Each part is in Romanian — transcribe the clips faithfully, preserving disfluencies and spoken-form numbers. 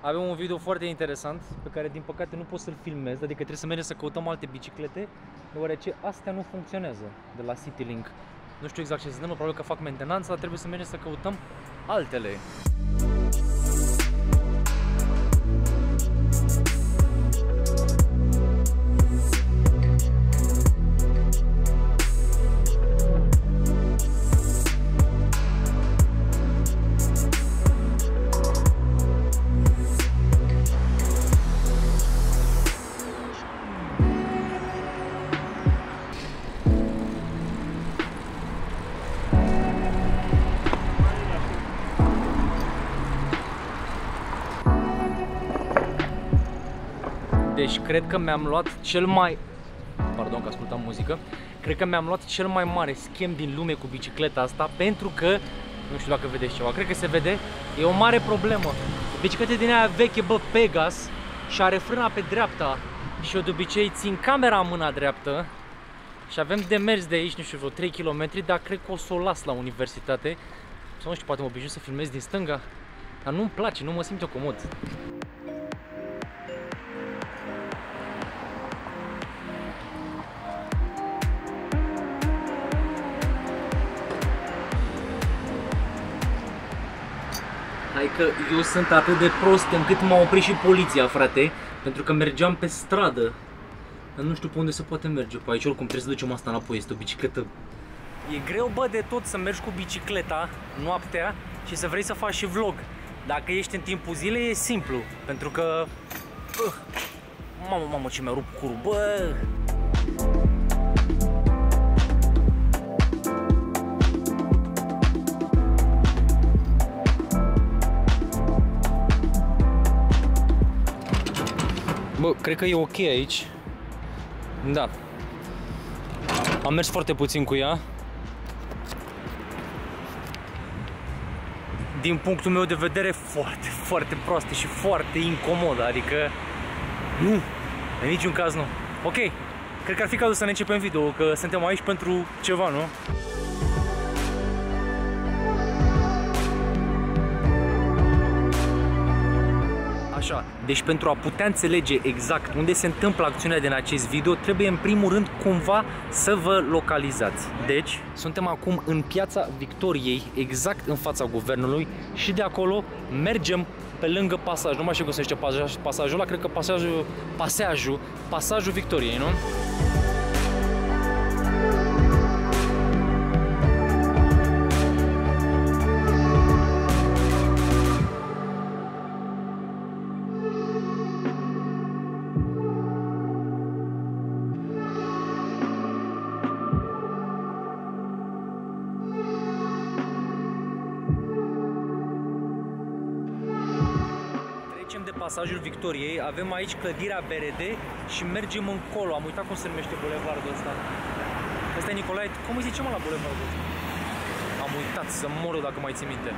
Avem un video foarte interesant pe care din păcate nu pot să-l filmez, adică trebuie să mergem să căutăm alte biciclete, deoarece astea nu funcționează de la Citylink. Nu știu exact ce se întâmplă, probabil că fac mentenanță, dar trebuie să mergem să căutăm altele. Deci cred că mi-am luat cel mai... Pardon că ascultam muzică. Cred că mi-am luat cel mai mare schem din lume cu bicicleta asta, pentru că, nu știu dacă vedeți ceva, cred că se vede, e o mare problemă. Bicicleta din aia veche, bă, Pegas, și are frâna pe dreapta și eu de obicei țin camera în mâna dreaptă și avem de mers de aici, nu știu, vreo trei kilometri, dar cred că o să o las la universitate. Sau nu știu, poate mă obișnuiesc să filmez din stânga, dar nu-mi place, nu mă simt eu comod. Hai că eu sunt atât de prost încât m-a oprit și poliția, frate, pentru că mergeam pe stradă. Dar nu știu pe unde se poate merge pe aici, oricum trebuie să ducem asta înapoi, este o bicicletă. E greu, bă, de tot să mergi cu bicicleta noaptea și să vrei să faci și vlog. Dacă ești în timpul zilei e simplu, pentru că... Uh, mamă, mamă, ce mi-a rupt curul, bă! Bă, cred că e ok aici. Da. Am mers foarte puțin cu ea. Din punctul meu de vedere, foarte, foarte proastă și foarte incomodă. Adică, nu, în niciun caz nu. Ok, cred că ar fi cazul să ne începem video, că suntem aici pentru ceva, nu? Așa, deci pentru a putea înțelege exact unde se întâmplă acțiunea din acest video, trebuie în primul rând cumva să vă localizați. Deci, suntem acum în Piața Victoriei, exact în fața guvernului și de acolo mergem pe lângă pasaj. Nu mai știu cum se zice pasaj, pasajul ăla, cred că pasajul, paseajul, pasajul Victoriei, nu? De pasajul Victoriei, avem aici clădirea V R D și mergem încolo. Am uitat cum se numește bulevardul ăsta. Ăsta e Nicolae, cum îi zicem la bulevardul ăsta? Am uitat, să mor dacă mai ții minte.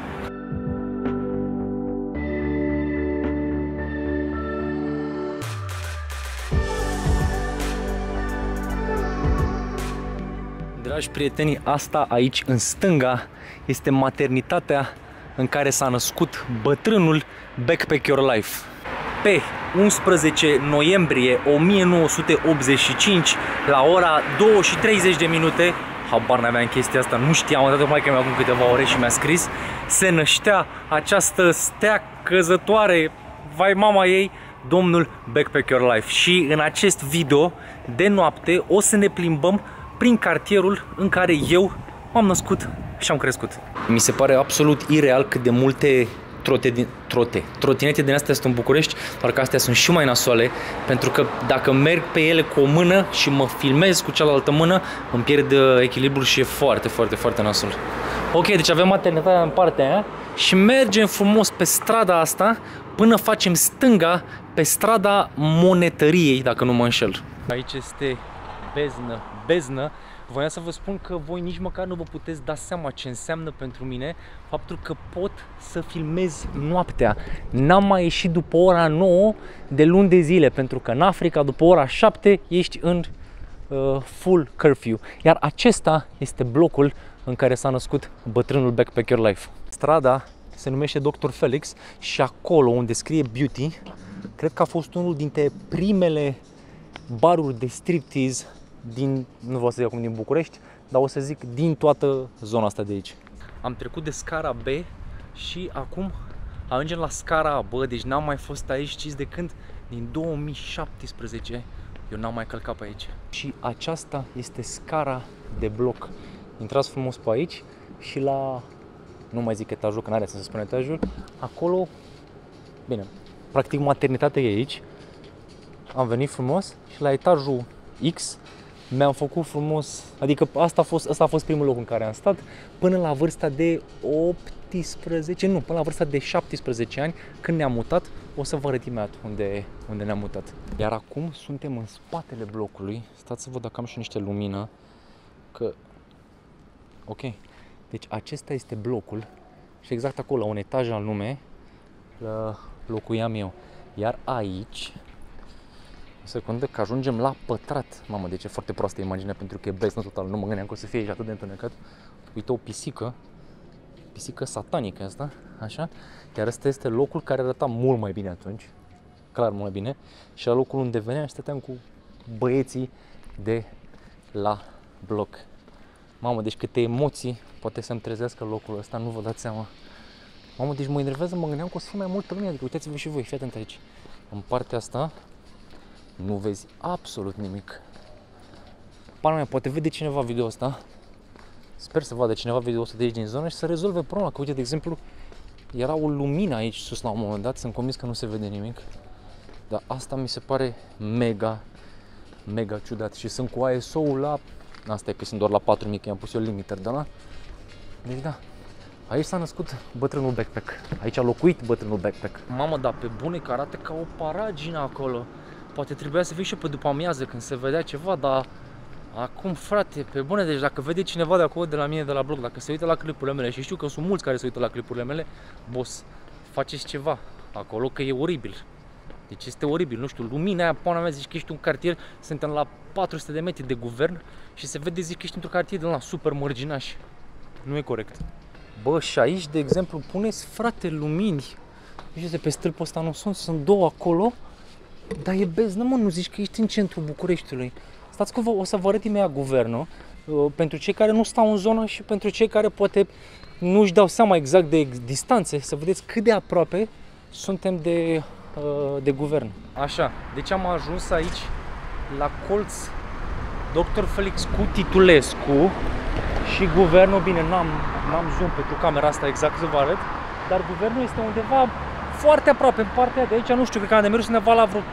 Dragi prieteni, asta aici în stânga este maternitatea în care s-a născut bătrânul Backpack Your Life. Pe unsprezece noiembrie o mie nouă sute optzeci și cinci, la ora două și treizeci de minute, habar n-aveam chestia asta, nu știam, atât mai că mi-a acum câteva ore și mi-a scris, se năștea această stea căzătoare, vai mama ei, domnul Backpack Your Life. Și în acest video de noapte o să ne plimbăm prin cartierul în care eu m-am născut și am crescut. Mi se pare absolut ireal cât de multe trote din, trote, trotinete din astea sunt în București, doar că astea sunt și mai nasoale, pentru că dacă merg pe ele cu o mână și mă filmez cu cealaltă mână, îmi pierd echilibrul și e foarte, foarte, foarte nasol. Ok, deci avem maternitatea în partea aia și mergem frumos pe strada asta până facem stânga pe strada Monetăriei, dacă nu mă înșel. Aici este beznă, beznă. Voiam să vă spun că voi nici măcar nu vă puteți da seama ce înseamnă pentru mine faptul că pot să filmez noaptea. N-am mai ieșit după ora nouă de luni de zile, pentru că în Africa după ora șapte ești în uh, full curfew. Iar acesta este blocul în care s-a născut bătrânul Backpack Your Life. Strada se numește doctor Felix și acolo unde scrie beauty, cred că a fost unul dintre primele baruri de striptease din, nu vreau să zic acum din București, dar o să zic din toată zona asta de aici. Am trecut de scara B și acum ajungem la scara A, bă, deci n-am mai fost aici, știți de când? Din două mii șaptesprezece eu n-am mai călcat pe aici. Și aceasta este scara de bloc. Intrați frumos pe aici și la, nu mai zic etajul, că n-are să se spune etajul, acolo, bine, practic maternitatea e aici. Am venit frumos și la etajul X mi-am făcut frumos, adică asta a fost, asta a fost primul loc în care am stat până la vârsta de optsprezece, nu, până la vârsta de șaptesprezece ani, când ne-am mutat. O să vă arăt imediat unde, unde ne-am mutat. Iar acum suntem în spatele blocului. Stați să văd dacă am și niște lumină, că... Ok, deci acesta este blocul și exact acolo, la un etaj anume, locuiam eu. Iar aici, o secundă, că ajungem la pătrat. Mamă, deci e foarte proastă imaginea pentru că e beznă total. Nu mă gândeam că o să fie aici atât de întunecat. Uite, o pisică, pisică satanică asta, așa. Iar ăsta este locul care arăta mult mai bine atunci, clar mult mai bine. Și la locul unde veneam stăteam cu băieții de la bloc. Mamă, deci câte emoții poate să-mi trezească locul ăsta, nu vă dați seama. Mamă, deci mă enervează, mă gândeam că o să fie mai multă lume, adică uitați-vă și voi, fii atent aici. În partea asta nu vezi absolut nimic. Pana mea, poate vede cineva video ăsta. Sper să vadă cineva video ăsta de aici din zonă și să rezolve problema, că uite, de exemplu, era o lumină aici sus la un moment dat, sunt convins că nu se vede nimic. Dar asta mi se pare mega, mega ciudat și sunt cu I S O-ul la... Asta e că sunt doar la patru mii, că i-am pus eu limiter, da? La? Deci da, aici s-a născut bătrânul backpack. Aici a locuit bătrânul backpack. Mamă, dar pe bune că arată ca o paragină acolo. Poate trebuia să vii și pe după amiază când se vedea ceva, dar... Acum, frate, pe bune, deci dacă vede cineva de acolo, de la mine, de la blog, dacă se uită la clipurile mele, și știu că sunt mulți care se uită la clipurile mele, boss, faceți ceva acolo, că e oribil. Deci este oribil, nu știu, lumina aia, pana mea, zici că ești un cartier, suntem la patru sute de metri de guvern și se vede, zici că ești într-un cartier de la super mărginași. Nu e corect. Bă, și aici, de exemplu, puneți, frate, lumini. Uite, pe stâlpul ăsta nu sunt, sunt două acolo, dar e beznă, mă, nu zici că ești în centrul Bucureștiului. Stați că vă, o să vă arăt imediat guvernul, uh, pentru cei care nu stau în zonă și pentru cei care poate nu își dau seama exact de distanțe, să vedeți cât de aproape suntem de, uh, de guvern. Așa, deci am ajuns aici la colț doctor Felix cu Titulescu și guvernul, bine, n-am zoom pentru camera asta exact să vă arăt, dar guvernul este undeva foarte aproape, în partea de aici, nu știu, cred că am de mers undeva la vreo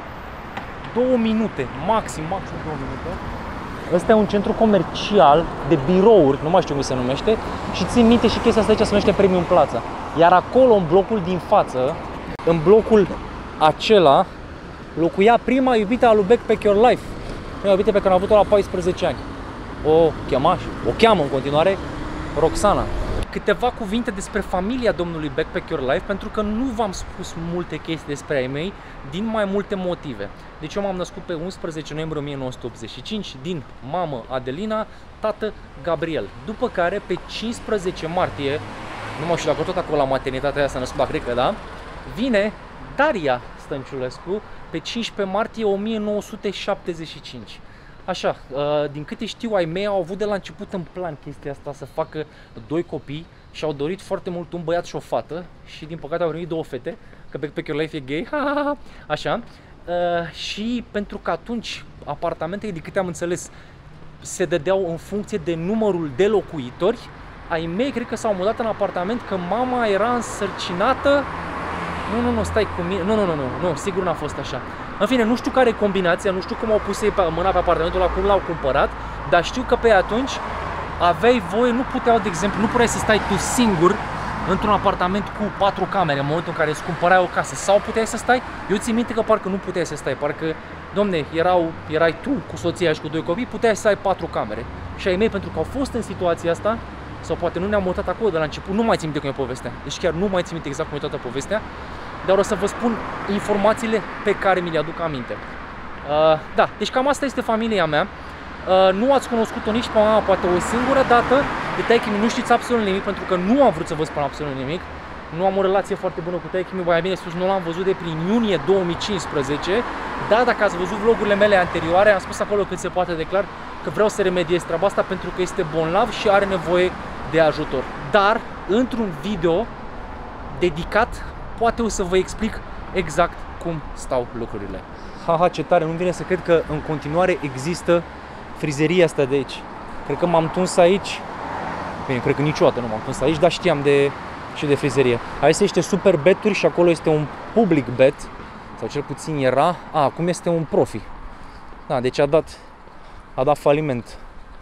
două minute, maxim, maxim două minute. Ăsta e un centru comercial de birouri, nu mai știu cum se numește, și țin minte și chestia asta aici se numește Premium Plaza. Iar acolo, în blocul din față, în blocul acela, locuia prima iubită a lui Backpack Your Life. Prima iubită pe care am avut-o la paisprezece ani. O chema și o cheamă în continuare Roxana. Câteva cuvinte despre familia domnului Backpack Your Life, pentru că nu v-am spus multe chestii despre ai mei din mai multe motive. Deci eu m-am născut pe unsprezece noiembrie o mie nouă sute optzeci și cinci din mamă Adelina, tată Gabriel. După care pe cincisprezece martie, nu mai știu dacă tot acolo la maternitatea aia s-a născut, dar cred că da, vine Daria Stănciulescu pe cincisprezece martie o mie nouă sute șaptezeci și cinci. Așa, din câte știu, ai mei au avut de la început în plan chestia asta, să facă doi copii și au dorit foarte mult un băiat și o fată și din păcate au venit două fete, că Backpack Your Life e gay, așa, și pentru că atunci apartamentele, de câte am înțeles, se dădeau în funcție de numărul de locuitori, ai mei cred că s-au mutat în apartament că mama era însărcinată. Nu, nu, nu, stai cu mine. Nu, nu, nu, nu, nu, sigur n-a fost așa. În fine, nu știu care e combinația, nu știu cum au pus ei mâna pe apartamentul ăla, cum l-au cumpărat, dar știu că pe atunci aveai voie, nu puteau, de exemplu, nu puteai să stai tu singur într-un apartament cu patru camere în momentul în care îți cumpărai o casă. Sau puteai să stai, eu țin minte că parcă nu puteai să stai, parcă, domne, erau, erai tu cu soția și cu doi copii, puteai să ai patru camere. Și ai mei, pentru că au fost în situația asta, sau poate nu ne-am mutat acolo de la început, nu mai țin minte cum e povestea. Deci chiar nu mai țin minte exact cum e toată povestea, dar o să vă spun informațiile pe care mi le aduc aminte. Uh, da, deci cam asta este familia mea. Uh, nu ați cunoscut-o nici pe mama, poate o singură dată. De taică nu știți absolut nimic, pentru că nu am vrut să vă spun absolut nimic. nu am o relație foarte bună cu taică-miu, mai bine spus, nu l-am văzut de prin iunie două mii cincisprezece. Dar dacă ați văzut vlogurile mele anterioare, am spus acolo cât se poate de clar că vreau să remediez treaba asta pentru că este bolnav și are nevoie de ajutor. Dar, într-un video dedicat, poate o să vă explic exact cum stau lucrurile. Haha, ce tare, nu-mi vine să cred că în continuare există frizeria asta de aici. Cred că m-am tuns aici. Bine, cred că niciodată nu m-am tuns aici, dar știam de, și de frizerie. Aici este niște super beturi și acolo este un public bet. Sau cel puțin era. A, acum este un profi. Da, deci a dat, a dat faliment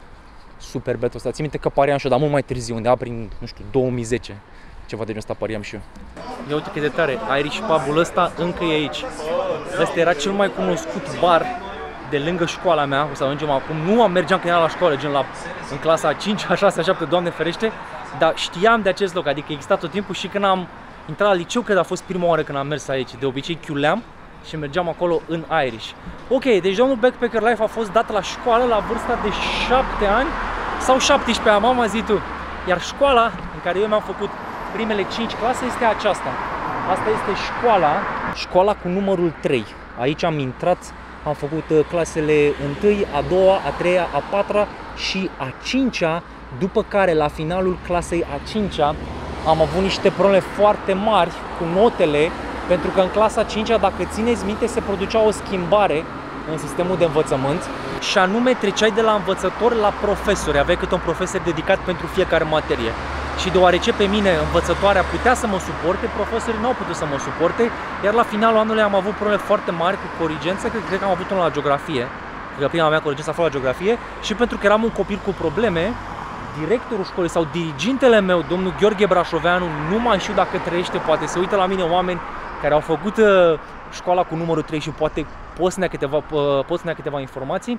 super betul ăsta. Țin minte că pariam și eu, dar mult mai târziu, undeva prin, nu știu, două mii zece. Ceva de genul ăsta pariam și eu. Ia uite cât de tare, Irish Pub-ul ăsta încă e aici. Ăsta era cel mai cunoscut bar de lângă școala mea, o să ajungem acum. Nu am mergeam când eram la școală, gen la, în clasa a cincea, a șasea, a șaptea, Doamne ferește, dar știam de acest loc, adică exista tot timpul și când am intrat la liceu, cred că a fost prima oară când am mers aici. De obicei chiuleam și mergeam acolo în Irish. Ok, deci domnul Backpacker Life a fost dat la școală la vârsta de șapte ani sau șaptesprezece ani, mama zi tu. Iar școala în care eu mi-am făcut primele cinci clase este aceasta. Asta este școala, școala cu numărul trei. Aici am intrat, am făcut clasele întâi, a doua, a treia, a patra și a cincea, după care la finalul clasei a cincea am avut niște probleme foarte mari cu notele, pentru că în clasa a cincea, dacă țineți minte, se producea o schimbare în sistemul de învățământ și anume treceai de la învățător la profesori, aveai câte un profesor dedicat pentru fiecare materie. Și deoarece pe mine învățătoarea putea să mă suporte, profesorii nu au putut să mă suporte, iar la finalul anului am avut probleme foarte mari cu corigență, cred, cred că am avut unul la geografie, cred că prima mea corigență a fost la geografie, și pentru că eram un copil cu probleme, directorul școlii sau dirigintele meu, domnul Gheorghe Brașoveanu, nu mai știu dacă trăiește, poate se uită la mine oameni care au făcut uh, școala cu numărul trei și poate pot să ne ia câteva, uh, pot să ne ia câteva informații.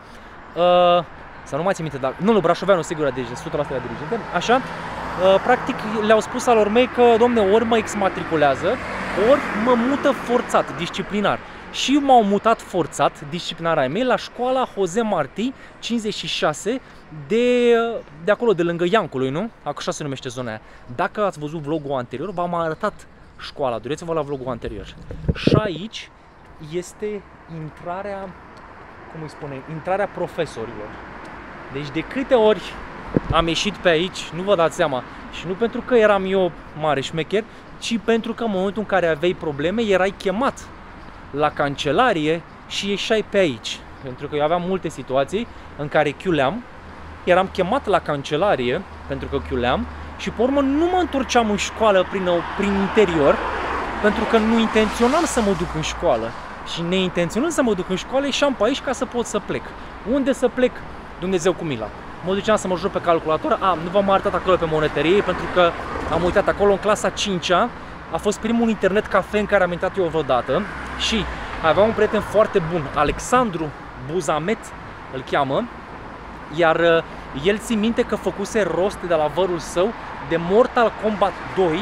Uh, Sau nu mai țin minte, dar nu, nu, Brașoveanu sigur, deci o sută la sută la diriginte. Așa, uh, practic le-au spus alor mei că, domne, ori mă exmatriculează, ori mă mută forțat, disciplinar. Și m-au mutat forțat, disciplinar ai mei, la școala Jose Marti cincizeci și șase de, de acolo, de lângă Iancului, nu? Așa se numește zona aia. Dacă ați văzut vlogul anterior, v-am arătat școala, dureți-vă la vlogul anterior. Și aici este intrarea, cum îi spune, intrarea profesorilor. Deci de câte ori am ieșit pe aici, nu vă dați seama, și nu pentru că eram eu mare șmecher, ci pentru că în momentul în care aveai probleme, erai chemat la cancelarie și ieșai pe aici. Pentru că eu aveam multe situații în care chiuleam, eram chemat la cancelarie pentru că chiuleam și pe urmă nu mă întorceam în școală prin, prin interior, pentru că nu intenționam să mă duc în școală. Și neintenționând să mă duc în școală, ieșeam pe aici ca să pot să plec. Unde să plec? Dumnezeu cu mila. Mă duceam să mă joc pe calculator. A, nu v-am arătat acolo pe monetărie, pentru că am uitat acolo în clasa a cincea. A fost primul internet cafe în care am intrat eu vreodată și aveam un prieten foarte bun, Alexandru Buzamet îl cheamă, iar el țin minte că făcuse rost de la vărul său de Mortal Kombat doi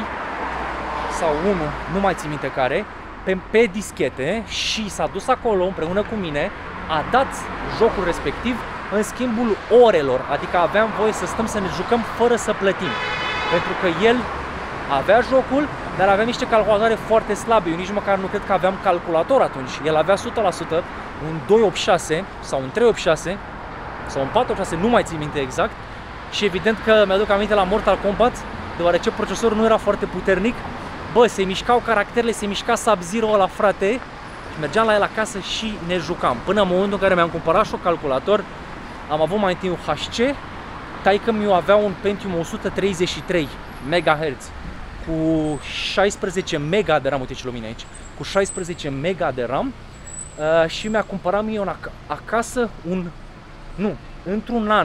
sau unu, nu mai țin minte care, pe, pe dischete și s-a dus acolo împreună cu mine, a dat jocul respectiv în schimbul orelor, adică aveam voie să stăm să ne jucăm fără să plătim, pentru că el avea jocul, dar avea niște calculatoare foarte slabe. Eu nici măcar nu cred că aveam calculator atunci. El avea o sută la sută, un doi opt șase sau un trei opt șase sau un patru opt șase, nu mai țin minte exact. Și evident că mi-aduc aminte la Mortal Kombat, deoarece procesorul nu era foarte puternic. Bă, se mișcau caracterele, se mișca Sub-Zero ăla, frate. Și mergeam la el acasă și ne jucam. Până în momentul în care mi-am cumpărat și un calculator, am avut mai întâi un H C. Taică-miu avea un Pentium o sută treizeci și trei megahertz cu șaisprezece mega de RAM, uite ce lumină aici, cu șaisprezece mega de RAM, uh, și mi-a cumpărat mie un ac acasă un, nu, într-un an,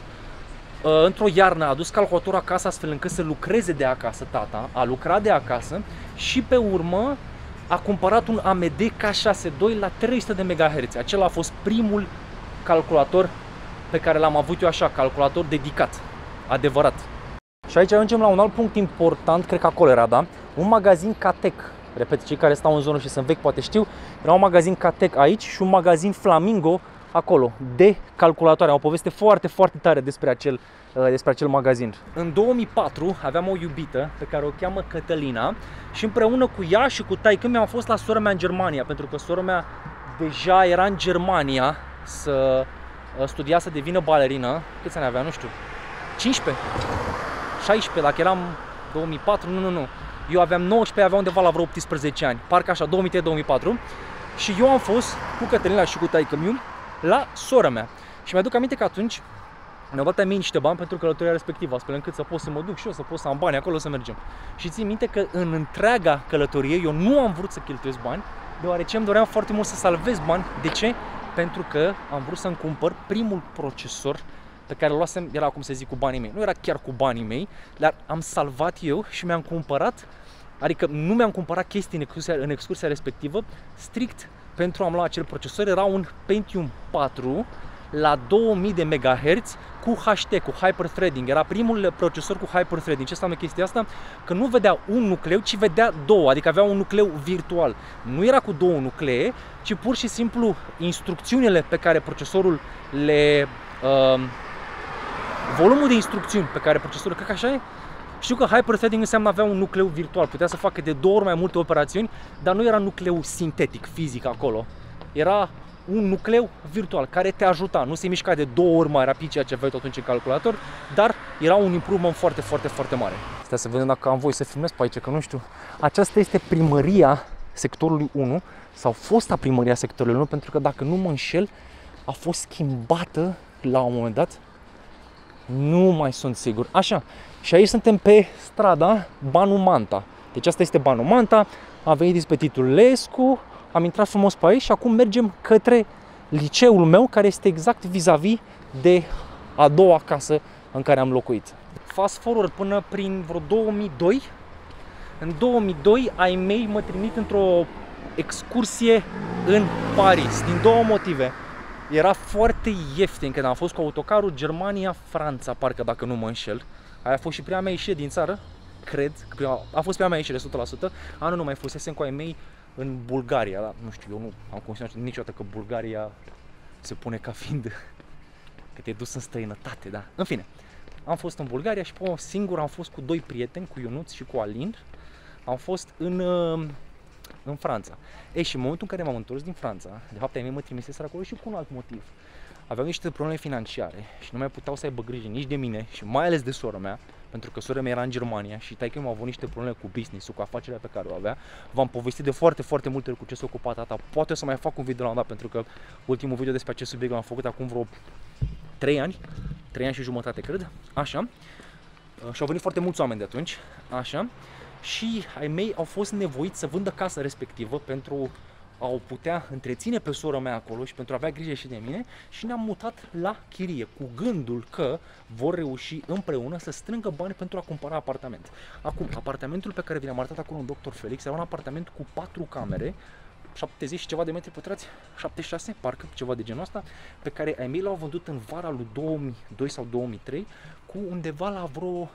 uh, într-o iarnă a adus calculatorul acasă astfel încât să lucreze de acasă, tata, a lucrat de acasă și pe urmă a cumpărat un A M D K șase doi la trei sute de megahertz. Acela a fost primul calculator pe care l-am avut eu așa, calculator dedicat, adevărat. Și aici ajungem la un alt punct important, cred că acolo era, da? Un magazin Catec. Repet, cei care stau în zonă și sunt vechi poate știu. Era un magazin Catec aici și un magazin Flamingo acolo, de calculatoare. Am o poveste foarte, foarte tare despre acel despre acel magazin. În două mii patru aveam o iubită pe care o cheamă Cătălina și împreună cu ea și cu taică-mi am fost la sora mea în Germania, pentru că sora mea deja era în Germania să studia să devină balerină. Câți ani avea? Nu știu. cincisprezece? șaisprezece, dacă eram două mii patru, nu, nu, nu. Eu aveam nouăsprezece, avea undeva la vreo optsprezece ani, parcă așa, două mii trei două mii patru. Și eu am fost cu Cătălina și cu taică-miu la sora mea. Și mi-aduc aminte că atunci mi-au dat mie niște bani pentru călătoria respectivă, astfel încât să pot să mă duc și eu, să pot să am bani acolo să mergem. Și țin minte că în întreaga călătorie eu nu am vrut să cheltuiesc bani, deoarece îmi doream foarte mult să salvez bani. De ce? Pentru că am vrut să-mi cumpăr primul procesor pe care îl luasem, era cum să zic, cu banii mei. Nu era chiar cu banii mei, dar am salvat eu și mi-am cumpărat, adică nu mi-am cumpărat chestii în excursia, în excursia respectivă, strict pentru a-mi lua acel procesor. Era un Pentium patru la două mii de megahertz cu H T, cu Hyperthreading. Era primul procesor cu Hyperthreading. Ce înseamnă chestia asta? Că nu vedea un nucleu, ci vedea două, adică avea un nucleu virtual. Nu era cu două nuclee, ci pur și simplu instrucțiunile pe care procesorul le... Uh, volumul de instrucțiuni pe care procesorul, cred că așa e. Știu că Hyperthreading înseamnă avea un nucleu virtual, putea să facă de două ori mai multe operațiuni, dar nu era nucleu sintetic, fizic acolo. Era un nucleu virtual care te ajuta, nu se mișca de două ori mai rapid ceea ce aveai atunci în calculator, dar era un improvement foarte, foarte, foarte mare. Stai să vedem dacă am voie să filmez pe aici, că nu știu. Aceasta este primăria sectorului unu, sau fosta primăria sectorului unu, pentru că dacă nu mă înșel, a fost schimbată la un moment dat. Nu mai sunt sigur. Așa, și aici suntem pe strada Banu Manta. Deci asta este Banu Manta, am venit despre Titulescu, am intrat frumos pe aici și acum mergem către liceul meu, care este exact vis-a-vis de a doua casă în care am locuit. Fast forward până prin vreo două mii doi. În două mii doi ai mei mă trimit într-o excursie în Paris, din două motive. Era foarte ieftin când am fost cu autocarul Germania-Franța, parcă dacă nu mă înșel. Aia a fost și prima mea ieșire din țară, cred, că prima, a fost prima mea ieșire o sută la sută. Anul nu mai fusesem cu ai mei în Bulgaria, dar nu știu, eu nu am considerat niciodată că Bulgaria se pune ca fiind că te-ai dus în străinătate, da. În fine, am fost în Bulgaria și pe o singur am fost cu doi prieteni, cu Ionuț și cu Alin. Am fost în, în Franța. Ei, și în momentul în care m-am întors din Franța, de fapt ai mei mă trimiseseră acolo și cu un alt motiv. Aveau niște probleme financiare și nu mai puteau să aibă grijă nici de mine și mai ales de sora mea, pentru că sora mea era în Germania și taică-mi au avut niște probleme cu business-ul, cu afacerea pe care o avea. V-am povestit de foarte, foarte multe ori cu ce s-a ocupat tata. Poate o să mai fac un video la un dat, pentru că ultimul video despre acest subiect l-am făcut acum vreo trei ani, trei ani și jumătate, cred. Așa. Și au venit foarte mulți oameni de atunci. Așa. Și ai mei au fost nevoiți să vândă casa respectivă pentru a o putea întreține pe sora mea acolo și pentru a avea grijă și de mine, și ne-am mutat la chirie cu gândul că vor reuși împreună să strângă bani pentru a cumpăra apartament. Acum, apartamentul pe care vi l-am arătat acolo în doctor Felix era un apartament cu patru camere, șaptezeci și ceva de metri pătrați, șaptezeci și șase, parcă, ceva de genul ăsta, pe care ai mei l-au vândut în vara lui două mii doi sau două mii trei cu undeva la vreo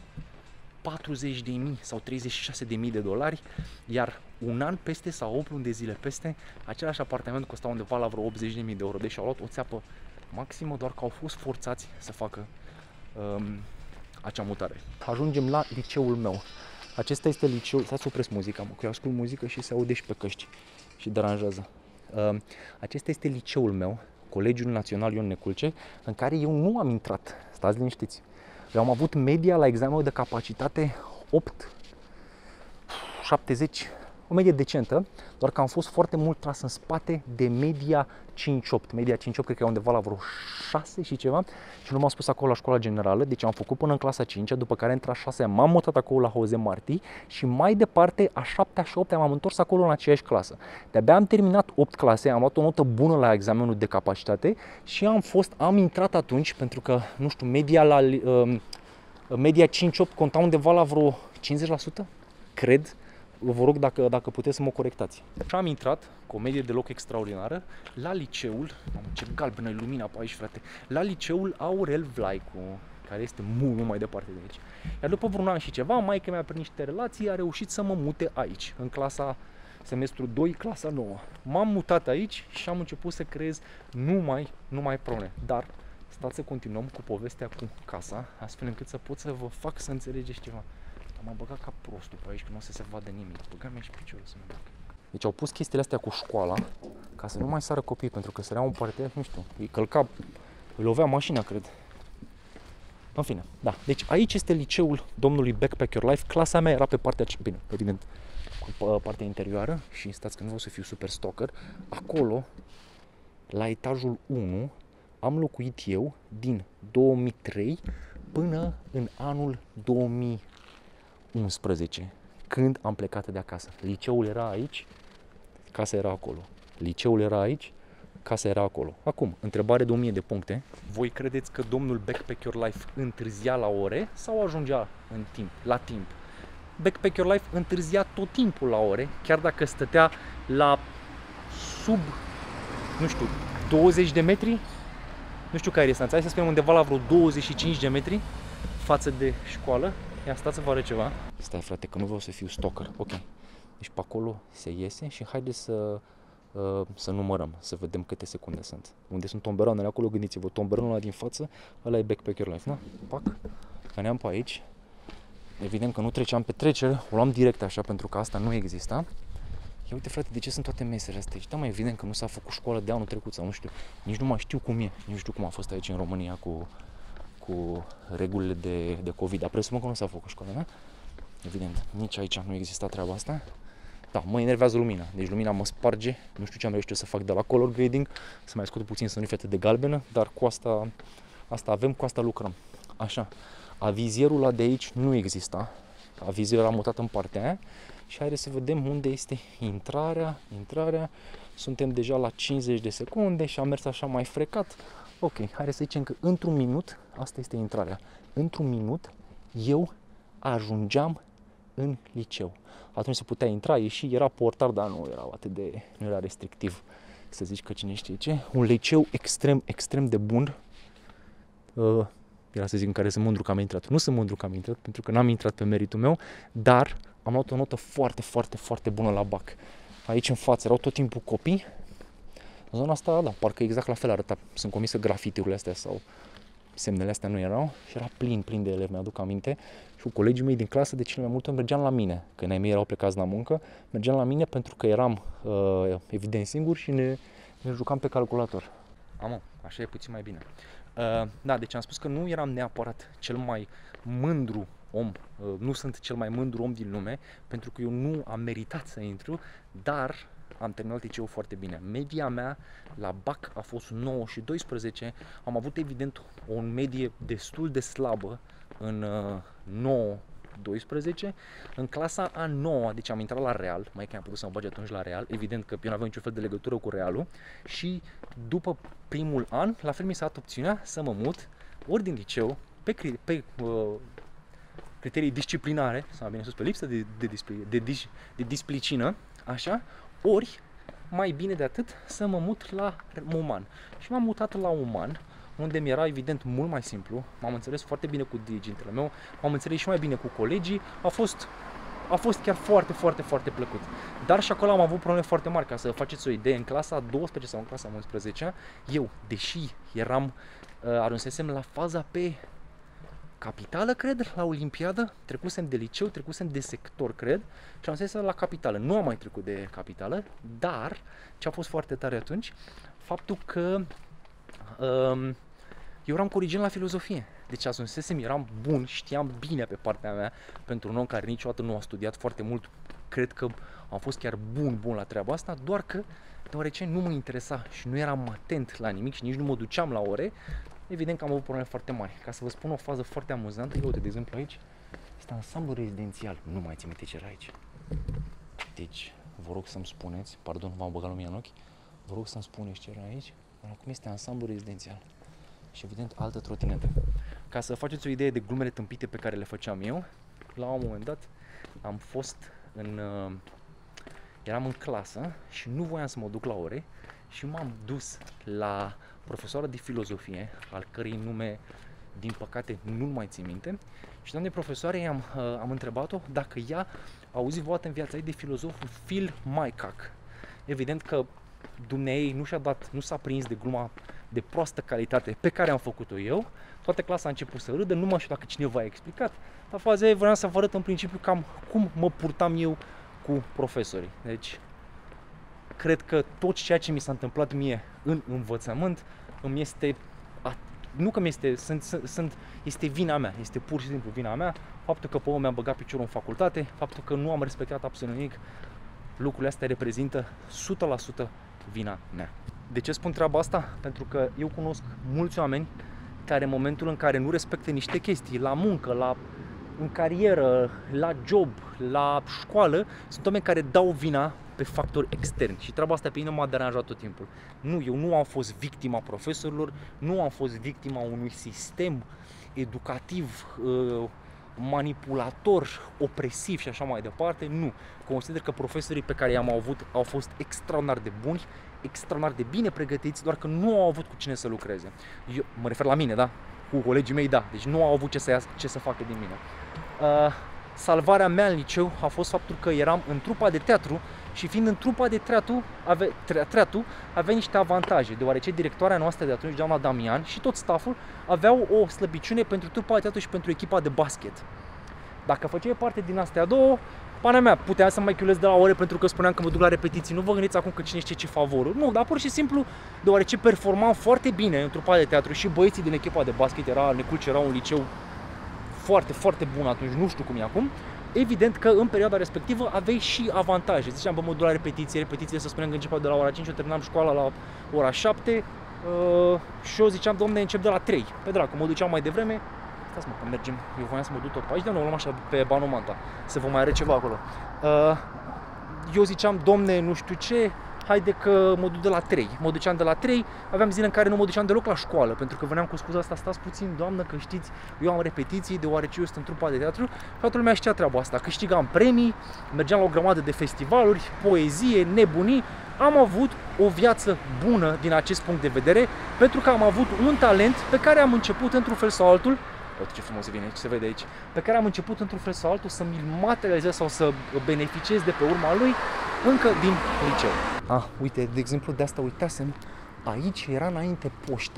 patruzeci de mii sau treizeci și șase de mii de dolari, iar un an peste sau opt luni de zile peste, același apartament costa undeva la vreo optzeci de mii de euro, deși au luat o țeapă maximă, doar că au fost forțați să facă um, acea mutare. Ajungem la liceul meu. Acesta este liceul, stai să opresc muzica, mă, că eu ascult muzică și se aude și pe căști și deranjează. Um, acesta este liceul meu, Colegiul Național Ion Neculce, în care eu nu am intrat, stați liniștiți. Eu am avut media la examenul de capacitate opt șaptezeci, o medie decentă, doar că am fost foarte mult tras în spate de media cinci opt. Media cinci opt cred că e undeva la vreo șase și ceva și nu m-am spus acolo la școala generală, deci am făcut până în clasa cincea, după care între a șasea m-am mutat acolo la Jose Marti și mai departe a șaptea și optea m-am întors acolo în aceeași clasă. De-abia am terminat opt clase, am luat o notă bună la examenul de capacitate și am fost, am intrat atunci, pentru că, nu știu, media la uh, media cinci opt conta undeva la vreo cincizeci la sută, cred. Vă rog dacă, dacă puteți să mă corectați. Și am intrat cu o medie deloc extraordinară la liceul, mamă, ce galbenă e lumina pe aici, frate, la liceul Aurel Vlaicu, care este mult, mult mai departe de aici. Iar după vreun an și ceva, maică mea, prin niște relații, a reușit să mă mute aici, în clasa semestru doi, clasa nouă. M-am mutat aici și am început să creez numai, numai probleme. Dar stați să continuăm cu povestea cu casa, astfel încât să pot să vă fac să înțelegeți ceva. M-am băgat ca prostul pe aici, că nu o să se vadă nimic. Băga-mi și piciorul să mă bag. Deci au pus chestiile astea cu școala, ca să nu mai sară copii, pentru că săreau în partea, nu știu, îi călca, îi lovea mașina, cred. În fine, da. Deci aici este liceul domnului Backpack Your Life. Clasa mea era pe partea, bine, evident, cu partea interioară și stați că nu vreau să fiu super stalker. Acolo, la etajul unu, am locuit eu din două mii trei până în anul două mii unsprezece, când am plecat de acasă. Liceul era aici, casa era acolo. Liceul era aici, casa era acolo. Acum, întrebare de o mie de puncte. Voi credeți că domnul Backpack Your Life întârzia la ore sau ajungea în timp, la timp? Backpack Your Life întârzia tot timpul la ore, chiar dacă stătea la sub, nu știu, douăzeci de metri. Nu știu care e distanța, hai să spunem undeva la vreo douăzeci și cinci de metri față de școală. Ia stați să vă arăt ceva. Stai frate, că nu vreau să fiu stalker. Ok. Deci pe acolo se iese și haideți să, uh, să numărăm, să vedem câte secunde sunt. Unde sunt tomberoanele acolo, gândiți-vă, tomberonul ăla din față, ăla e Backpack Your Life, da? Pac, veneam pe aici. Evident că nu treceam pe trecere, o luam direct așa pentru că asta nu exista. Ia uite frate, de ce sunt toate mesele astea aici? Da, mai evident că nu s-a făcut școală de anul trecut sau nu știu. Nici nu mai știu cum e, nici nu știu cum a fost aici în România cu, cu regulile de, de COVID. Dar presupun că nu s-a făcut școală, da? Evident, nici aici nu exista treaba asta. Da, mă enervează lumina, deci lumina mă sparge. Nu știu ce am reușit să fac de la color grading, să mai scot puțin să nu fie atât de galbenă, dar cu asta, asta avem, cu asta lucrăm. Așa, avizierul ăla de aici nu exista. Avizierul era mutat în partea aia. Și haideți să vedem unde este intrarea, intrarea, suntem deja la cincizeci de secunde și am mers așa mai frecat. Ok, haideți să zicem că într-un minut, asta este intrarea, într-un minut eu ajungeam în liceu. Atunci se putea intra, ieși, era portar, dar nu era atât de, nu era restrictiv, să zici că cine știe ce. Un liceu extrem, extrem de bun. Uh, era să zic în care sunt mândru că am intrat. Nu sunt mândru că am intrat, pentru că n-am intrat pe meritul meu, dar am luat o notă foarte, foarte, foarte bună la bac. Aici în față erau tot timpul copii. În zona asta, da, parcă exact la fel arăta. Sunt convins că grafitiurile astea sau semnele astea nu erau. Și era plin, plin de elevi, mi-aduc aminte. Și cu colegii mei din clasă, de cele mai multe ori mergeam la mine. Când ai mei erau plecați la muncă, mergeam la mine pentru că eram uh, evident singur și ne, ne jucam pe calculator. Amă, așa e puțin mai bine. Uh, da, deci am spus că nu eram neapărat cel mai mândru om, nu sunt cel mai mândru om din lume, pentru că eu nu am meritat să intru, dar am terminat liceul foarte bine. Media mea la bac a fost nouă și doisprezece, am avut evident o medie destul de slabă în nouă doisprezece. În clasa a noua, deci am intrat la Real, mai că am putut să mă bage atunci la Real, evident că eu nu aveam niciun fel de legătură cu Realul și după primul an, la fel mi s-a dat opțiunea să mă mut ori din liceu, pe, pe uh, criterii disciplinare, sau bine sus, pe lipsă de, de, de, de, de displicină, așa, ori, mai bine de atât, să mă mut la Uman. Și m-am mutat la Uman, unde mi era evident mult mai simplu, m-am înțeles foarte bine cu dirigintele meu, m-am înțeles și mai bine cu colegii, a fost, a fost chiar foarte, foarte, foarte plăcut. Dar și acolo am avut probleme foarte mari, ca să faceți o idee, în clasa a douăsprezecea sau în clasa a unsprezecea, eu, deși eram, ajunsesem la faza pe capitală, cred, la Olimpiadă, trecusem de liceu, trecusem de sector, cred, și am zis la capitală. Nu am mai trecut de capitală, dar ce a fost foarte tare atunci, faptul că um, eu eram cu origine la filozofie. Deci ajunsesem, eram bun, știam bine pe partea mea, pentru un om care niciodată nu a studiat foarte mult, cred că am fost chiar bun, bun la treaba asta, doar că deoarece nu mă interesa și nu eram atent la nimic și nici nu mă duceam la ore, evident că am avut probleme foarte mari. Ca să vă spun o fază foarte amuzantă, uite, de exemplu aici, este ansamblu rezidențial. Nu mai țin minte ce era aici. Deci, vă rog să-mi spuneți, pardon, v-am băgat lumea în ochi, vă rog să-mi spuneți ce era aici, acum este ansamblu rezidențial. Și evident, altă trotinetă. Ca să faceți o idee de glumele tâmpite pe care le făceam eu, la un moment dat am fost în... Uh, eram în clasă și nu voiam să mă duc la ore și m-am dus la profesoara de filozofie, al cărei nume, din păcate, nu mai țin minte. Și doamne profesoare, am, uh, am întrebat-o dacă ea a auzit vreodată în viața ei de filozoful Phil Mycroft. Evident că dumneei nu și-a dat, nu s-a prins de gluma de proastă calitate pe care am făcut-o eu. Toată clasa a început să râdă, nu mai știu dacă cineva a explicat, dar faza e, vreau să vă arăt în principiu cam cum mă purtam eu cu profesorii. Deci, cred că tot ceea ce mi s-a întâmplat mie în învățământ îmi este, nu că mi este, sunt, sunt, este vina mea, este pur și simplu vina mea, faptul că pe urmă mi-am băgat piciorul în facultate, faptul că nu am respectat absolut nimic, lucrurile astea reprezintă o sută la sută vina mea. De ce spun treaba asta? Pentru că eu cunosc mulți oameni care în momentul în care nu respectă niște chestii, la muncă, la, în carieră, la job, la școală, sunt oameni care dau vina pe factori externi și treaba asta pe mine m-a deranjat tot timpul. Nu, eu nu am fost victima profesorilor, nu am fost victima unui sistem educativ manipulator, opresiv și așa mai departe, nu. Consider că profesorii pe care i-am avut au fost extraordinar de buni, extraordinar de bine pregătiți, doar că nu au avut cu cine să lucreze. Eu mă refer la mine, da? Cu colegii mei, da. Deci nu au avut ce să, ia, ce să facă din mine. Uh, salvarea mea în liceu a fost faptul că eram în trupa de teatru și fiind în trupa de teatru, ave, teatru avea niște avantaje, deoarece directoarea noastră de atunci, doamna Damian, și tot stafful aveau o slăbiciune pentru trupa de teatru și pentru echipa de basket. Dacă făceai parte din astea două, pana mea, puteam să mai chiulez de la ore pentru că spuneam că mă duc la repetiții. Nu vă gândiți acum că cine știe ce favorul. Nu, dar pur și simplu, deoarece performam foarte bine în trupa de teatru și băieții din echipa de basket, era Neculci, era un liceu foarte, foarte bun atunci, nu știu cum e acum. Evident că în perioada respectivă aveai și avantaje. Ziceam, bă, mă duc la repetiție, repetițiile să spunem că începeau de la ora cinci, eu terminam școala la ora șapte uh, și eu ziceam, domne, încep de la trei. Pe dracu, mă duceam mai devreme. Stați mă, că mergem, eu voiam să mă duc tot pe aici, dar nu, o luăm așa pe Banomanta, să vă mai are ceva acolo. Uh, eu ziceam, domne, nu știu ce, haide că mă duc de la trei. Mă duceam de la trei, aveam zile în care nu mă duceam deloc la școală, pentru că veneam cu scuza asta, stați puțin, doamnă, că știți, eu am repetiții, deoarece eu sunt în trupa de teatru. Toată lumea știa treaba asta, câștigam premii, mergeam la o grămadă de festivaluri, poezie, nebunii. Am avut o viață bună din acest punct de vedere, pentru că am avut un talent pe care am început într-un fel sau altul. Uite ce frumos vine, ce se vede aici. Pe care am început într-un fel sau altul să mi-l materializez sau să beneficiez de pe urma lui încă din liceu. Ah, uite, de exemplu, de asta uitasem. Aici era înainte poșta.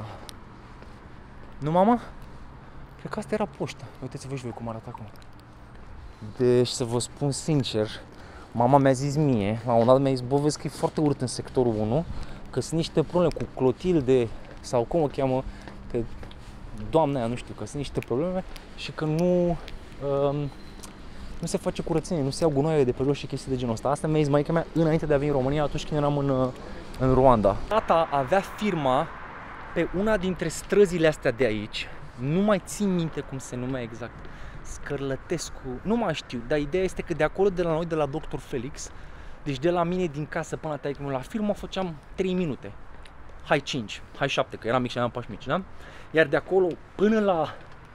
Nu, mama? Cred că asta era poșta. Uitați-vă și voi cum arată acum. Deci, să vă spun sincer, mama mi-a zis mie, la un dat mi-a zis, bă, vezi că e foarte urât în sectorul unu, că sunt niște probleme cu Clotilde, sau cum o cheamă, că doamna aia, nu știu, că sunt niște probleme și că nu, um, nu se face curățenie, nu se iau gunoaie de pe jos și chestii de genul ăsta. Asta mi-a zis maica mea înainte de a veni în România, atunci când eram în, în Rwanda. Tata avea firma pe una dintre străzile astea de aici, nu mai țin minte cum se numea exact, Scărlătescu, nu mai știu, dar ideea este că de acolo, de la noi, de la doctor Felix, deci de la mine din casă până la taică la firmă, făceam trei minute. Hai cinci, hai șapte, că eram mic și aveam pași mici, da? Iar de acolo până la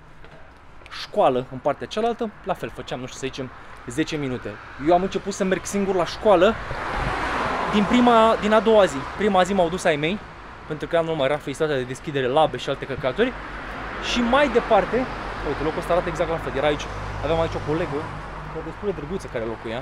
școală, în partea cealaltă, la fel, făceam, nu știu, să zicem, zece minute. Eu am început să merg singur la școală din prima, din a doua zi. Prima zi m-au dus ai mei, pentru că am numai era felicitatea de deschidere, labe și alte căcaturi. Și mai departe, uite, locul ăsta arată exact la fel. Era aici, aveam aici o colegă, o destul de drăguță care locuia.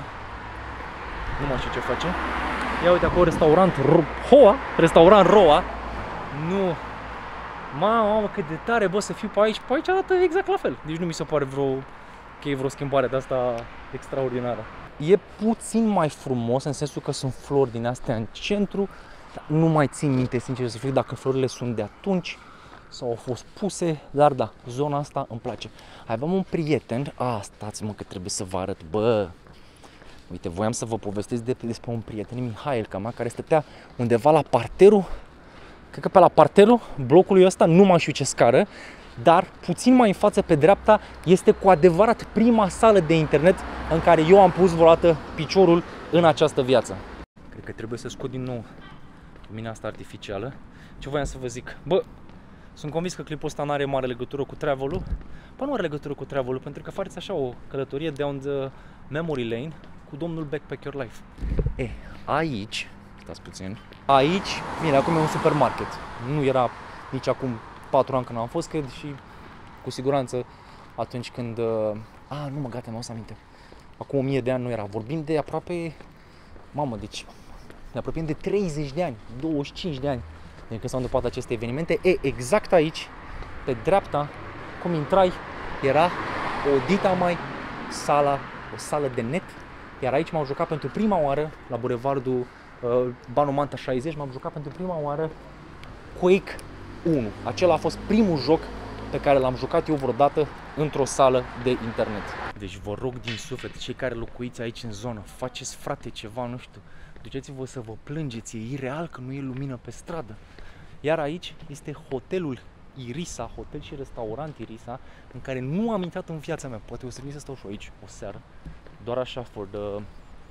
Nu mai știu ce face. Ia uite acolo restaurant Hoa, restaurant Roa. Nu. Mamă, mamă, cât de tare, bă, să fiu pe aici. Pe aici arată exact la fel. Deci nu mi se pare vreo că e vreo schimbare de asta extraordinară. E puțin mai frumos în sensul că sunt flori din astea în centru. Nu mai țin minte, sincer să fiu, dacă florile sunt de atunci sau au fost puse, dar da, zona asta îmi place. Aveam un prieten, a, stați-mă că trebuie să vă arăt, bă. Uite, voiam să vă povestesc de, despre un prieten, Mihail, ca mea, care stătea undeva la parterul, cred că pe la parterul blocului ăsta, nu mai știu ce scară, dar puțin mai în față, pe dreapta, este cu adevărat prima sală de internet în care eu am pus vreodată piciorul în această viață. Cred că trebuie să scot din nou lumina asta artificială. Ce voiam să vă zic? Bă, sunt convins că clipul ăsta nu are mare legătură cu travel-ul. Bă, nu are legătură cu travel-ul, pentru că faceți așa o călătorie down the memory lane cu domnul Backpack Your Life. E, aici, stați puțin, aici, bine, acum e un supermarket. Nu era nici acum patru ani când am fost, cred, și cu siguranță atunci când... A, nu mă, gata, mi-au să aminte. Acum o mie de ani nu era. Vorbim de aproape... Mamă, deci... Ne apropiem de treizeci de ani, douăzeci și cinci de ani din când s-au întâmplat aceste evenimente. E, exact aici, pe dreapta, cum intrai, era o dita mai sala, o sală de net, iar aici m-am jucat pentru prima oară, la bulevardul uh, Banu Manta șaizeci, m-am jucat pentru prima oară Quake unu. Acela a fost primul joc pe care l-am jucat eu vreodată într-o sală de internet. Deci vă rog din suflet, cei care locuiți aici în zonă, faceți, frate, ceva, nu știu, duceți-vă să vă plângeți, e ireal că nu e lumină pe stradă. Iar aici este hotelul Irisa, hotel și restaurant Irisa, în care nu am intrat în viața mea. Poate o să vin să stau și aici o seară, doar așa, for the, uh,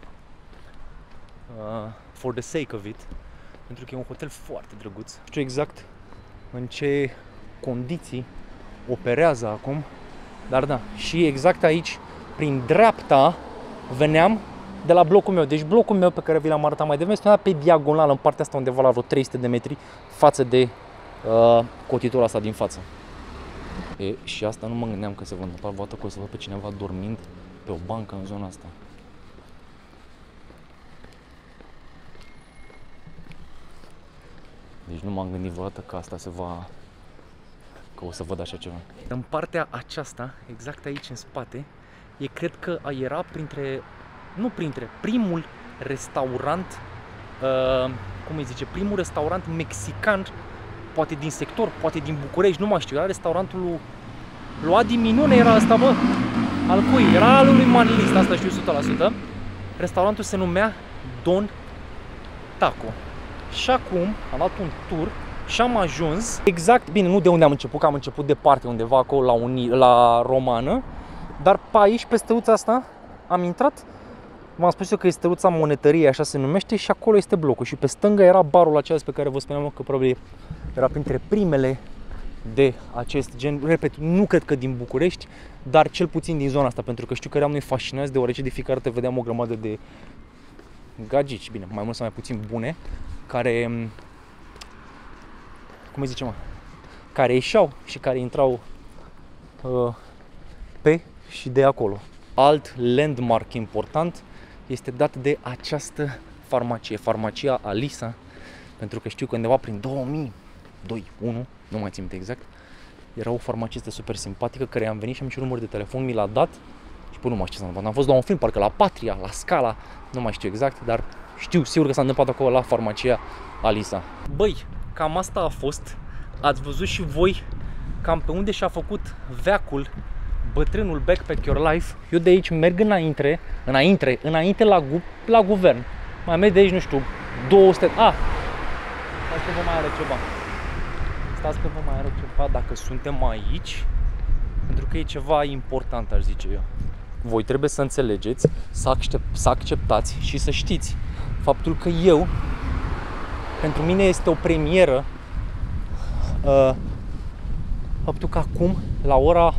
for the sake of it, pentru că e un hotel foarte drăguț. Nu știu exact în ce condiții operează acum, dar da, și exact aici, prin dreapta, veneam de la blocul meu. Deci blocul meu pe care vi l-am arătat mai devreme spunea pe diagonală, în partea asta undeva la vreo trei sute de metri față de uh, cotitura asta din față. E, și asta nu mă gândeam că se va întâmpla vreodată, că o să văd pe cineva dormind pe o bancă în zona asta. Deci nu m-am gândit vreodată că asta se va... că o să văd așa ceva. În partea aceasta, exact aici în spate, e, cred că era printre, nu printre, primul restaurant, uh, cum îi zice, primul restaurant mexican, poate din sector, poate din București, nu mai știu, era restaurantul lui, lui Adi Minune, era asta, bă, al cui? Era al lui Manilist, asta știu o sută la sută. Restaurantul se numea Don Taco. Și acum am luat un tur și am ajuns exact, bine, nu de unde am început, că am început departe, undeva acolo la, Uni, la Romană, dar pe aici, pe stăuța asta, am intrat, v-am spus eu că e stăuța monetăriei, așa se numește, și acolo este blocul. Și pe stânga era barul acela pe care vă spuneam că probabil era printre primele de acest gen. Repet, nu cred că din București, dar cel puțin din zona asta, pentru că știu că eram noi fascinați, deoarece de fiecare dată vedeam o grămadă de gagici, bine, mai mult sau mai puțin bune, care, cum îi zice, mă, care ieșeau și care intrau uh, pe și de acolo. Alt landmark important este dat de această farmacie, farmacia Alisa, pentru că știu că undeva prin două mii doi, unu, nu mai țin exact, era o farmacistă super simpatică care am venit și am cerut număr de telefon, mi l-a dat și până nu mai știu ce s-a întâmplat. Am fost la un film, parcă la Patria, la Scala, nu mai știu exact, dar știu sigur că s-a întâmplat acolo la farmacia Alisa. Băi, cam asta a fost. Ați văzut și voi cam pe unde și-a făcut veacul bătrânul Backpack Your Life. Eu de aici merg înainte, înainte, înainte la, gu la guvern. Mai merg de aici, nu știu, două sute... Ah! Stați că vă mai are ceva. Stați că vă mai are ceva dacă suntem aici, pentru că e ceva important, aș zice eu. Voi trebuie să înțelegeți, să, accept, să acceptați și să știți faptul că eu, pentru mine este o premieră, uh, faptul că acum, la ora...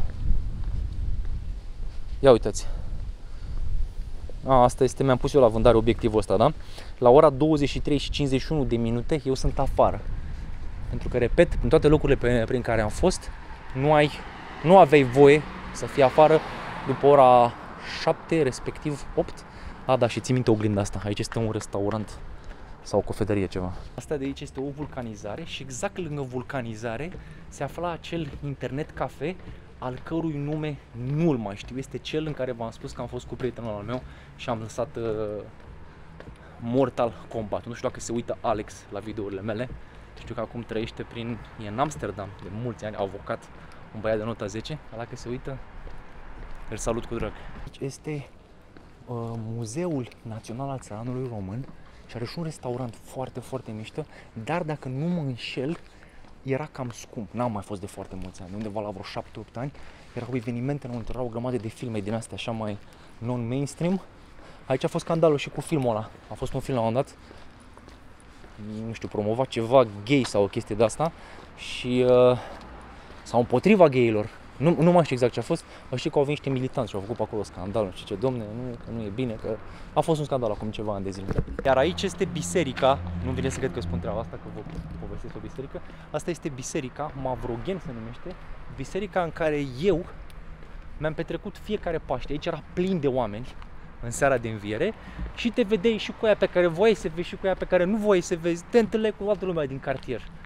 Ia uitați. A, asta este, mi-am pus eu la vândare obiectivul ăsta, da? La ora douăzeci și trei și cincizeci și unu de minute eu sunt afară. Pentru că, repet, în toate locurile pe, prin care am fost, nu, ai, nu aveai voie să fii afară după ora șapte, respectiv opt. A, da, și ții minte oglinda asta. Aici este un restaurant sau o cofetărie, ceva. Asta de aici este o vulcanizare și exact lângă vulcanizare se afla acel internet cafe, al cărui nume nu-l mai știu. Este cel în care v-am spus că am fost cu prietenul al meu și am lăsat uh, Mortal Kombat. Nu știu dacă se uită Alex la videourile mele. Știu că acum trăiește prin... e în Amsterdam de mulți ani, avocat, un băiat de nota zece. Dacă se uită, îl salut cu drag. Aici este uh, Muzeul Național al Țăranului Român și are și un restaurant foarte, foarte mișto, dar dacă nu mă înșel, era cam scump. N-am mai fost de foarte mulți ani, undeva la vreo șapte opt ani. Erau evenimente înăuntru, erau o grămadă de filme din astea așa mai non-mainstream. Aici a fost scandalul și cu filmul ăla. A fost un film la un moment dat, nu știu, promovat ceva gay sau o chestie de asta și uh, sau împotriva gayilor. Nu, nu mai știu exact ce a fost, dar știu că au venit niște militanți și au făcut pe acolo scandal, nu știu ce, domne, nu, că nu e bine, că a fost un scandal acum ceva ani de zile. Iar aici este biserica, nu vine să cred că spun treaba asta, că vă povestesc o biserică. Asta este biserica, Mavrogen se numește, biserica în care eu mi-am petrecut fiecare Paște. Aici era plin de oameni în seara de înviere și te vedeai și cu aia pe care voiai să vezi și cu aia pe care nu voiai să vezi, te întâlneai cu toată lumea din cartier.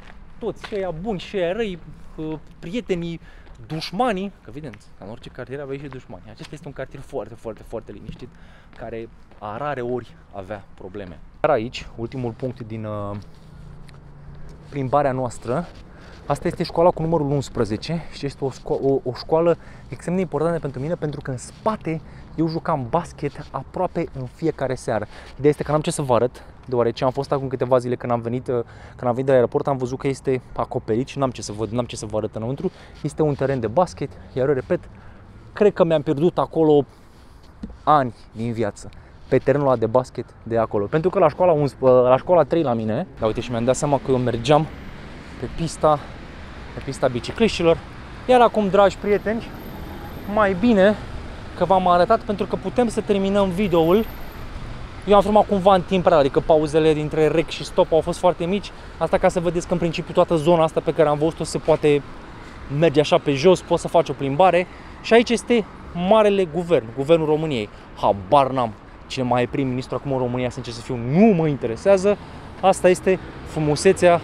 toți, și ăia buni, și ăia răi, prietenii, dușmanii, că evident, în orice cartier aveai și dușmani. Acesta este un cartier foarte, foarte, foarte liniștit, care a rare ori avea probleme. Iar aici, ultimul punct din uh, plimbarea noastră, asta este școala cu numărul unsprezece și este o, șco o, o școală extrem de importantă pentru mine, pentru că în spate eu jucam basket aproape în fiecare seară. Ideea este că n-am ce să vă arăt, deoarece am fost acum câteva zile când am venit, când am venit de la aeroport, am văzut că este acoperit și n-am ce să văd, n-am ce să vă arăt înăuntru. Este un teren de basket, iar eu repet, cred că mi-am pierdut acolo ani din viață, pe terenul ăla de basket de acolo. Pentru că la școala, unsprezece, la școala trei la mine, da, uite, și mi-am dat seama că eu mergeam pe pista, pe pista bicicliștilor. Iar acum, dragi prieteni, mai bine că v-am arătat, pentru că putem să terminăm videoul. Eu am filmat cumva în timp real, adică pauzele dintre rec și stop au fost foarte mici. Asta ca să vedeți că în principiu toată zona asta pe care am văzut-o se poate merge așa pe jos, poți să faci o plimbare. Și aici este Marele Guvern, Guvernul României. Habar n-am cine mai e prim-ministru acum în România, sincer să fiu, nu mă interesează. Asta este frumusețea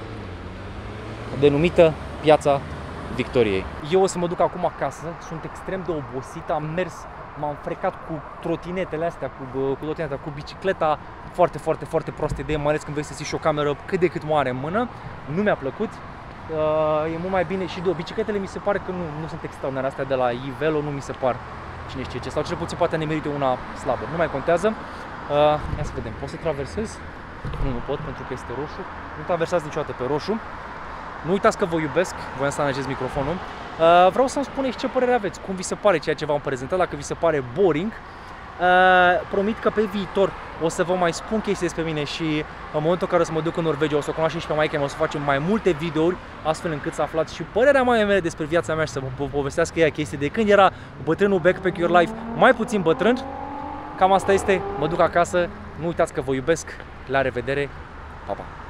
denumită Piața Victoriei. Eu o să mă duc acum acasă, sunt extrem de obosit, am mers, m-am frecat cu trotinetele astea, cu, cu trotineta, cu bicicleta, foarte, foarte, foarte proastă idee, mai ales când vrei să ții și o cameră cât de cât mare în mână. Nu mi-a plăcut, uh, e mult mai bine și de bicicletele mi se pare că nu, nu sunt extraordinare, astea de la Ivelo nu mi se par cine știe ce, sau cel puțin poate ne merită una slabă, nu mai contează. Uh, ia să vedem, pot să traversez? Nu, nu pot pentru că este roșu, nu traversați niciodată pe roșu. Nu uitați că vă iubesc, voiam să analizez microfonul. Uh, vreau să-mi spuneți ce părere aveți, cum vi se pare ceea ce v-am prezentat, dacă vi se pare boring. Uh, promit că pe viitor o să vă mai spun chestii despre mine și în momentul în care o să mă duc în Norvegia o să o cunoaștem și pe maică mea, o să facem mai multe videouri astfel încât să aflați și părerea mea mele despre viața mea și să vă povestească ea chestii de când era bătrânul Backpack Your Life mai puțin bătrân. Cam asta este, mă duc acasă, nu uitați că vă iubesc, la revedere, pa, pa!